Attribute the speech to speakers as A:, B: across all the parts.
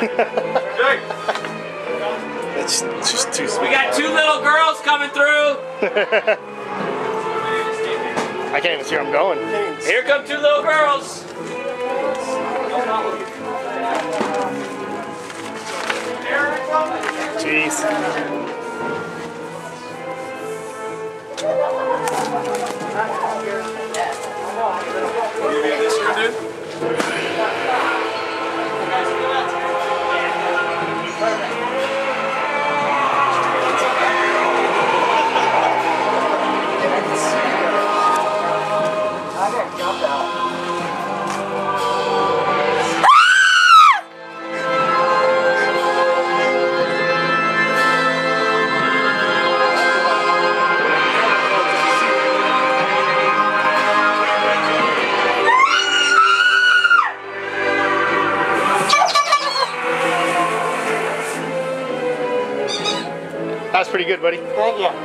A: It's just too sweet.
B: We got 2 little girls coming through.
A: I can't even see where I'm going.
B: Here come 2 little girls.
A: Jeez. That's pretty good, buddy.
C: Thank you.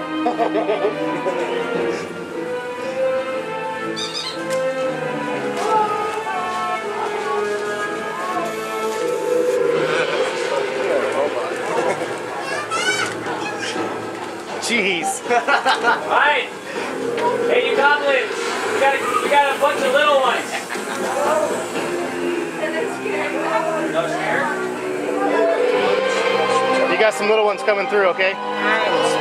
A: Jeez.
B: Alright. Hey, you goblins. We got a bunch of little ones. No scare?
A: You got some little ones coming through, okay?
C: Alright.